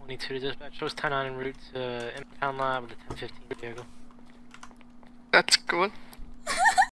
22 to dispatch. Shows 10-9 en route to impound lot with a 1015 vehicle. That's good.